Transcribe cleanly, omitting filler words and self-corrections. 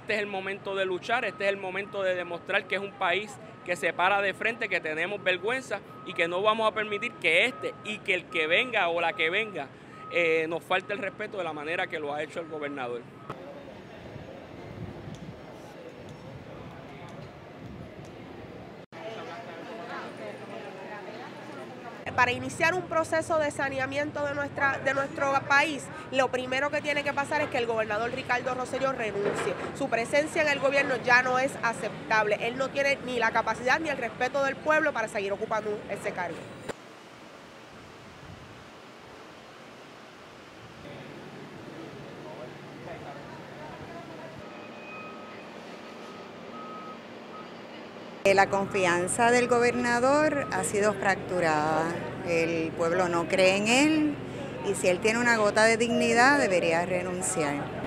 este es el momento de luchar, este es el momento de demostrar que es un país que se para de frente, que tenemos vergüenza y que no vamos a permitir que que el que venga o la que venga nos falte el respeto de la manera que lo ha hecho el gobernador. Para iniciar un proceso de saneamiento de nuestro país, lo primero que tiene que pasar es que el gobernador Ricardo Rosselló renuncie. Su presencia en el gobierno ya no es aceptable. Él no tiene ni la capacidad ni el respeto del pueblo para seguir ocupando ese cargo. La confianza del gobernador ha sido fracturada. El pueblo no cree en él y si él tiene una gota de dignidad debería renunciar.